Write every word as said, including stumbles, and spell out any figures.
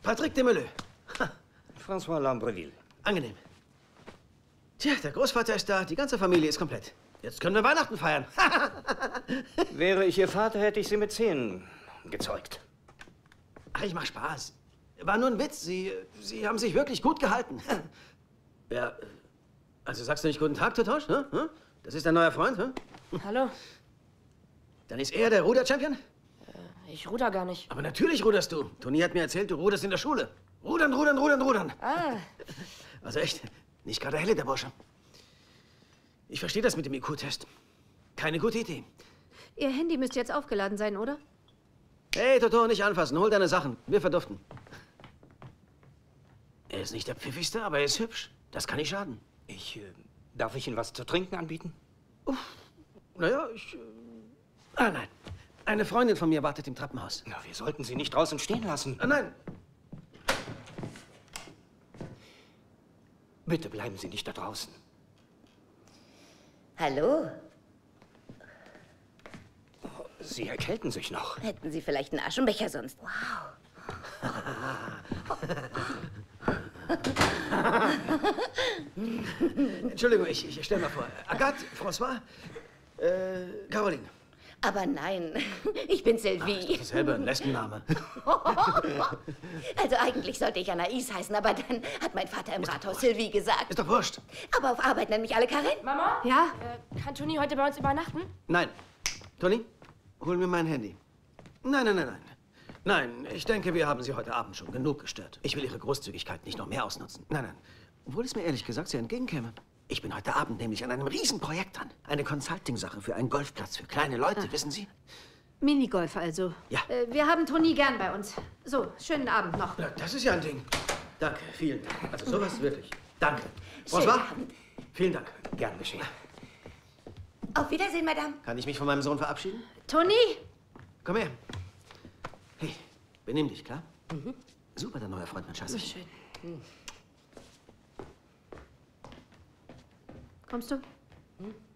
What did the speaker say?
Patrick Demeleux. François Lambreville. Angenehm. Tja, der Großvater ist da, die ganze Familie ist komplett. Jetzt können wir Weihnachten feiern. Wäre ich Ihr Vater, hätte ich Sie mit zehn gezeugt. Ach, ich mach Spaß. War nur ein Witz. Sie, Sie haben sich wirklich gut gehalten. Ja, also sagst du nicht guten Tag, Totosch? Hm? Hm? Das ist dein neuer Freund, hm? Hallo? Dann ist er der Ruder-Champion? Äh, ich ruder gar nicht. Aber natürlich ruderst du. Toni hat mir erzählt, du ruderst in der Schule. Rudern, rudern, rudern, rudern. Ah. Also echt, nicht gerade helle, der Bursche. Ich verstehe das mit dem I Q-Test. Keine gute Idee. Ihr Handy müsste jetzt aufgeladen sein, oder? Hey, Toto, nicht anfassen. Hol deine Sachen. Wir verduften. Er ist nicht der Pfiffigste, aber er ist hübsch. Das kann nicht schaden. Ich, äh, darf ich Ihnen was zu trinken anbieten? Uff. Naja, ich... Äh... Ah, nein. Eine Freundin von mir wartet im Treppenhaus. Na, wir sollten sie nicht draußen stehen lassen. Ah, nein. Bitte bleiben Sie nicht da draußen. Hallo? Sie erkälten sich noch. Hätten Sie vielleicht einen Aschenbecher sonst? Wow. Entschuldigung, ich, ich stell mal vor. Agathe, François, äh, Caroline. Aber nein, ich bin Ach, Sylvie. ist doch dasselbe, ein Lesbenname. Also eigentlich sollte ich Anais heißen, aber dann hat mein Vater im Rathaus Sylvie gesagt. Ist doch wurscht. Aber auf Arbeit nennen mich alle Karin. Mama? Ja? Äh, kann Toni heute bei uns übernachten? Nein. Toni, hol mir mein Handy. Nein, nein, nein, nein. Nein, ich denke, wir haben Sie heute Abend schon genug gestört. Ich will Ihre Großzügigkeit nicht noch mehr ausnutzen. Nein, nein. Obwohl es mir ehrlich gesagt sehr entgegenkäme. Ich bin heute Abend nämlich an einem Riesenprojekt dran. Eine Consulting-Sache für einen Golfplatz für kleine Leute, Ah. wissen Sie? Minigolf also. Ja. Äh, wir haben Toni gern bei uns. So, schönen Abend noch. Ja, das ist ja ein Ding. Danke, vielen Dank. Also sowas wirklich. Danke. Schönen François, Abend. vielen Dank. Gern geschehen. Auf Wiedersehen, Madame. Kann ich mich von meinem Sohn verabschieden? Toni? Komm her. Hey, benimm dich, klar? Mhm. Super, dein neuer Freund, mein Schatz. Schön. Kommst du? Hm?